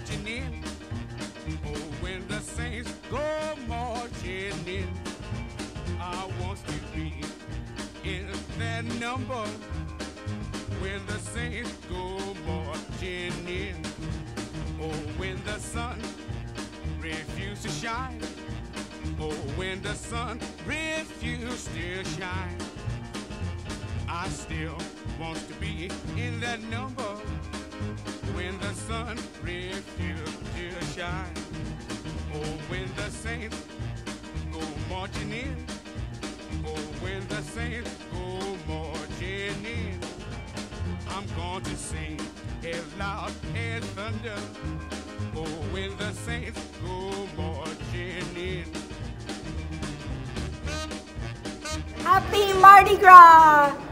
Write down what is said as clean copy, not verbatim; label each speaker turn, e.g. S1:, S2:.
S1: marching in. Oh, when the saints go marching in, I want to be in that number. When the saints go marching in, oh, when the sun refused to shine, oh, when the sun refused to shine, I still want to be in that number. When the sun refused to shine, oh, when the saints go marching in, oh, when the saints go marching in, I'm going to sing as loud as thunder. Oh, when the saints go marching in.
S2: Happy Mardi Gras!